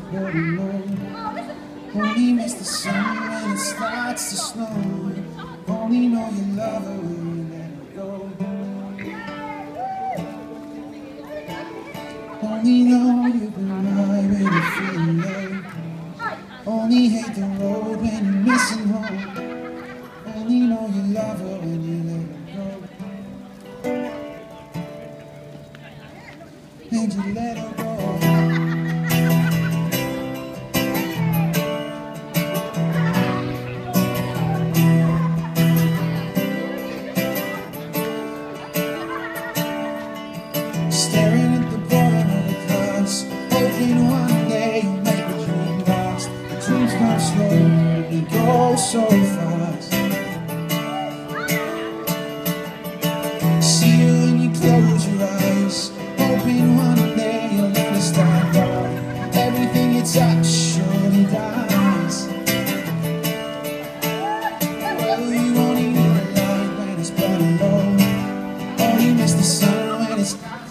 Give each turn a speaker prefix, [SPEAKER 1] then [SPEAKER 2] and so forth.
[SPEAKER 1] holding on. Only miss the sun when it starts to snow. Only know you love her when you let her go. Only know you can ride when you're feeling low. Only hate the road when you're missing home. Only know you love her when you let her go. And you let her go. Staring at the bottom of the glass, hoping one day you'll make a dream last. The dreams come slow, they go so fast. See you when you close your eyes, hoping one day you'll understand why everything you touch surely dies. Well, you only need a light when it's burning low. Only miss the sun when it's